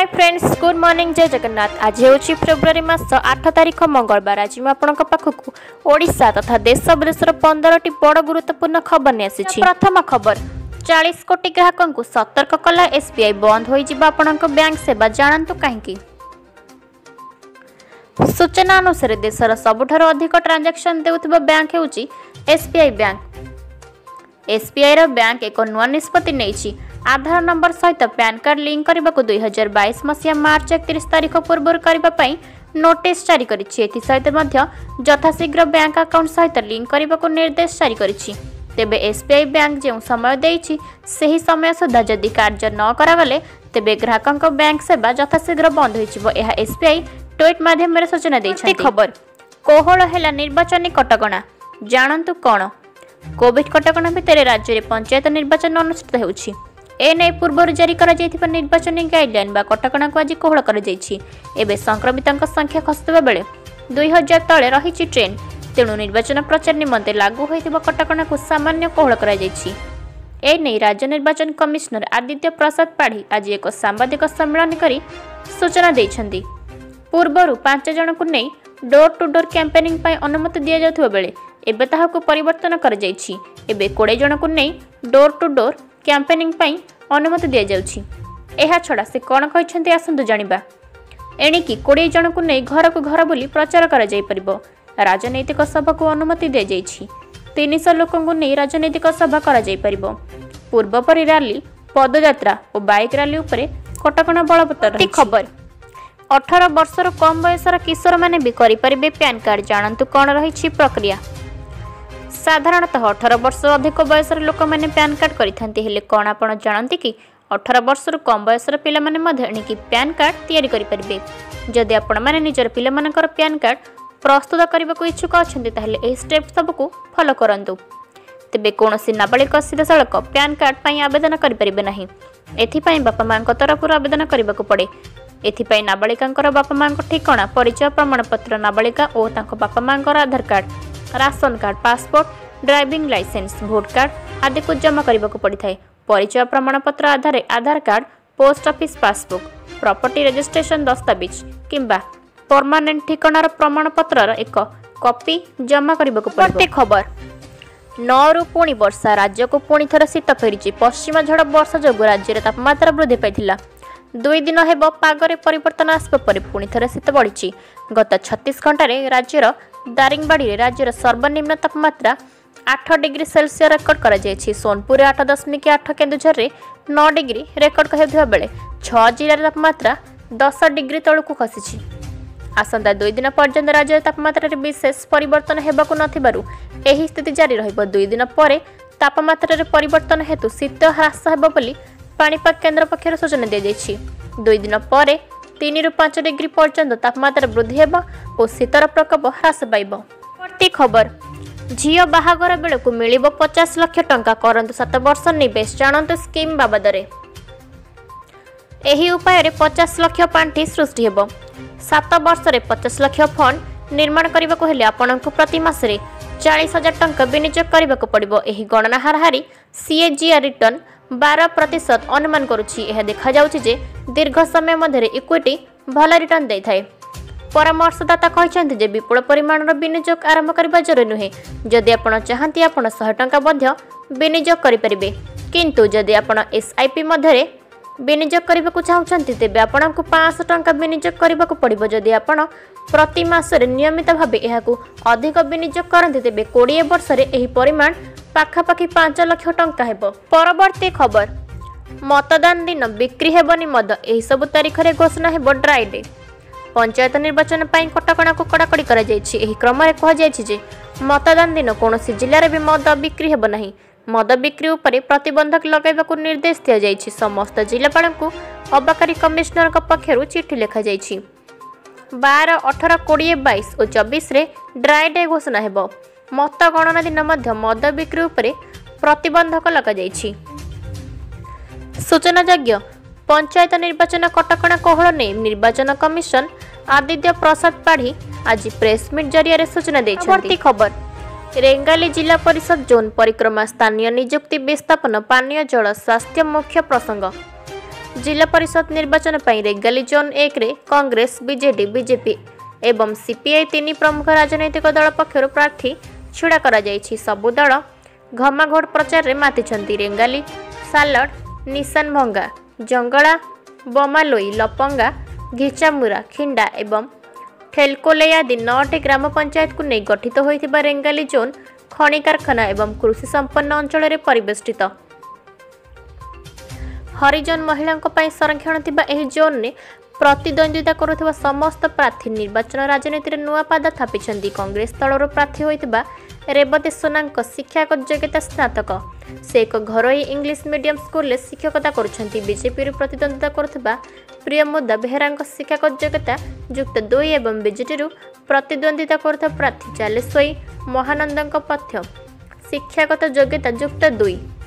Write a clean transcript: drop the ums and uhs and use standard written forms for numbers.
Hi friends, good morning, जय जगन्नाथ। आज हूँ फेब्रुआरी मास 8 तारिख मंगलवार। आज मैं आपन पाखक ओडिशा तथा देश विदेशर 15टी बड़ गुरुत्वपूर्ण खबर नहीं आसी। प्रथम खबर, 40 कोटी ग्राहकों को सतर्क कला एसबीआई। बंद हो बैंक सेवा, जानतु कहीं। सूचना अनुसार देशर सबुठार अधिक ट्रांजैक्शन देउथिबा बैंक हेउची एसबीआई बैंक। एसबीआई बैंक एक नुआ निष्पत्ति नहीं। आधार नंबर सहित पैन कार्ड लिंक करने को 2022 मसीहा मार्च 31 तारिख पूर्व करने नोटिस जारी सहित यथाशीघ्र बैंक अकाउंट सहित लिंक करने को निर्देश जारी करिछि। तेबे एसबीआई बैंक जो समय देइछि सही समय सुधा जदि कार्य न करागले तेबे ग्राहकों बैंक सेवा यथाशीघ्र बंद होइजिबो। यह एसबीआई ट्वीट माध्यम सूचना दैछि। खबर, कोहल है निर्वाचन कटकणा, जानतु कौन। कोविड कटकणा भितर राज्य में पंचायत निर्वाचन अनुष्ठित होउछि। एने पूर्व जारी निर्वाचन गाइडलाइन बा कटकणा को आज कोहल कर संक्रमितों संख्या खसुवा बेले 2000 तले रही ट्रेंड। तेणु निर्वाचन प्रचार निमंते लागू होइथिबा कटकणा को सामान्य कोहल कर राज्य निर्वाचन कमिशनर आदित्य प्रसाद पाढ़ी आज एक सांबादिक सम्मेलन कर सूचना दैछन्ति। पूर्वर 5 जन को नहीं डोर टू डोर कैंपेनिंग अनुमति दि जाउथिबा बेले एबे ताहाको परिवर्तन कर 20 जन को नहीं डोर टू डोर कैंपेनिंग अनुमति दि जाउछि। एहा छड़ा से कौन कहते आसतु जानिबा। एणिकी 20 जन को नहीं घर को घर बुली प्रचार कर जाई परिबो। राजनैतिक सभा को अनुमति दि जाइछि। 300 लोकों को नहीं राजनैतिक सभा कर जाई परिबो। पूर्व परि रैली, पदयात्रा और बाइक रैली उपरे कटकणा बलवत्तर रही। खबर, 18 वर्षर कम बयसर किशोर माने भी करि परिबे पैन कार्ड, जानतु कौन रही प्रक्रिया। साधारणतः 18 वर्ष अधिक बयसर लोक मैंने पैन कार्ड करिथांती। हेले कौन आपण जानती कि 18 वर्षर कम बयसर पिला माने मध्य एणिकी पैन कार्ड तैयारी करि परिबे। जदि आपण माने निजर पिला मानकर पैन कार्ड प्रस्तुत करबा को इच्छुक अछंती ताहेले एही स्टेप सब को फॉलो करंतु। तेबे कोनोसी नाबालिक सीधासळख पैन कार्ड पई आवेदन करि परिबे नाही। एथि पई बापा मांक तरफरु आवेदन करबा को पड़े। एथि पई नाबालिकांकर बापा मांक ठिकाना, परिचय प्रमाण पत्र, नाबालिका और तांको बापा मांकर Aadhaar card, ration card, passport, driving license, vote card आदि को जमा करने को पड़ता है। परिचय प्रमाण पत्र Aadhaar Aadhaar card, post office passbook, property registration दस्तावेज किंबा परमानेंट ठिकानार प्रमाण पत्रर एक कॉपी जमा करने को पड़ता है। खबर, 9 रु पुणी वर्षा, राज्य को पुणी थर शीत फेरी। पश्चिम झड़ वर्षा जो राज्य में तापमात्रा वृद्धि पाई। 2 दिन हेब पागरे परिवर्तन आसवा पर पुणी थर शीत बढ़ी। गत 36 घंटे राज्यर दारिंगबाड़ी राज्यर सर्वनिम्न तापमात्रा 8 डिग्री सेल्सियस रेकर्ड कर सोनपुर 8.8, केन्दुझर रे 9 डिग्री रेकर्ड होता बेले 6 जिले तापमात्रा 10 डिग्री तलू खसी। आसंता 2 दिन पर्यंत राज्य तापमात्रा विशेष परिवर्तन होबाकु नथिबारु एही स्थिति जारी रहिबो। 2 दिन पर तापमात्रा परिवर्तन हेतु शीत ह्रास हेबो बोली पाणीपाग केन्द्र पक्षर सूचना दी जाइछि। 2 दिन पर 3 रु 5 डिग्री पर्यंत तापमात्रा वृद्धि हेबो और शीतर प्रकोप ह्रास पाइबो। प्रति खबर, झील बाहागर बेलू मिलिबो 50 लाख टंका, करंतु 7 वर्ष निवेश, जानतु स्कीम बाबदरे। एही उपाय रे 50 लाख पांठी सृष्टि हेबो। 7 वर्ष रे 50 लाख फंड निर्माण करने को हेले आपनकु प्रति मास रे 40,000 टंका विनियोग करने को पड़िबो। एही गणना हाराहारी सीएजीआर रिटर्न 12% अनुमान करुछि। यह देखा जाउछि जे दीर्घ समय मध्य इक्विटी भल रिटर्न दे थाए। परामर्शदाता कहते जे विपुल परिमाणर विनियोग आरंभ करबा जरूरी नुहे। जदि आपण चाहती आपण 100 टंका मध्य विनियोग करि परिबे, किंतु जदि आपण एसआईपी मध्य विनियोग करबा को चाहउछंती तेबे आपणकु 500 टंका विनियोग करबा को पड़िबो। जदि आपण प्रति मास रे नियमित भाबे एहाकु अधिक विनियोग करंती तेबे 20 वर्ष रे एही परिमाण पाखापाखि 5 लाख टंका हेबो। परवर्ती खबर, मतदान दिन बिक्री हेबनी मद, एही सब तारीख रे घोषणा हेबो ड्राई डे। पंचायत निर्वाचन पाई कटकणा को कड़ाकड़ी करा जायछि। एही क्रम रे कहा जायछि जे मतदान दिन कोनोसी जिल्ला रे भी मद बिक्री हेबो नाही। मद बिक्री उपरे प्रतिबंधक लगाइबा को निर्देश दिया जायछि। समस्त जिल्लापाल को अबकारी कमिश्नर पक्षरु चिठी लिखा जायछि। 12, 18, 20, 22 और 24 रे ड्राई डे घोषणा हेबो। मत गणना दिन मध्य मद बिक्री उपरे प्रतिबंधक लगा जायछि। सूचनायोग्य, पंचायत निर्वाचन कटकणा कोहल ने निर्वाचन कमिशन आदित्य प्रसाद पाढ़ी आज प्रेस मीट जरिया सूचना दैछन्ति। खबर, रेंगाली जिला परिषद जोन परिक्रमा स्थानीय नियुक्ति विस्थापन, पानीय जल, स्वास्थ्य मुख्य प्रसंग। जिला परिषद निर्वाचन पर रेगाली जोन 1 रे कांग्रेस बीजेडी बीजेपी एवं सीपीआई 3 प्रमुख राजनैतिक दल पक्षर प्रार्थी छिड़ा करा जायछि। सबु दल घमाघोट प्रचार रे मातिछंती। रेंगाली सालड निशान भंगा जंगला बमालोई लपंगा घिचामुरा खिंडा एवं ठेलकोले आदि 9टी ग्राम पंचायत को नहीं गठित होइथिबा रेंगाली जोन खनि कारखाना एवं कृषि संपन्न अंचल रे परिवेष्टित। हरिजन महिलांक पई संरक्षण थिबा एही जोन ने प्रतिद्वंदिता करुथिबा समस्त प्रार्थी निर्वाचन राजनीति रे नुआ पादा थापिछंती। कांग्रेस दलर प्रार्थी होइथिबा रेवती सोनांक शिक्षागत योग्यता स्नातक। से एक घरोई इंग्लिश मीडियम स्कूल शिक्षकता करुछंती। बीजेपी प्रतिद्वंदिता करुथिबा प्रियमुदा बेहरांक शिक्षागत योग्यता युक्त 2 एवं बीजेटी प्रतिद्वंदिता करुथिबा प्रार्थी चालेश्वरी महानंदंक पथ्य शिक्षागत योग्यता युक्त 2।